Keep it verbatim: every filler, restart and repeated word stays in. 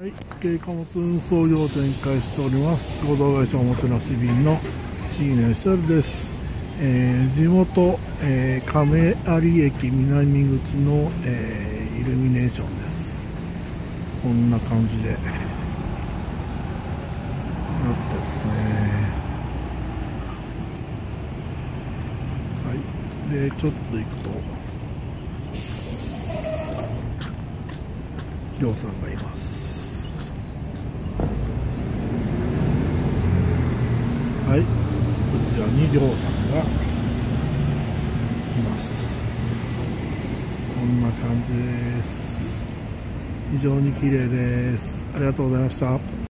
はい、軽貨物運送業を展開しております合同会社おもてなし便のシーネシャルです。えー、地元、えー、亀有駅南口の、えー、イルミネーションです。こんな感じでなってますね。はい、でちょっと行くとりょうさんがいます。はい、こちらにりょうさんがいます。こんな感じです。非常に綺麗です。ありがとうございました。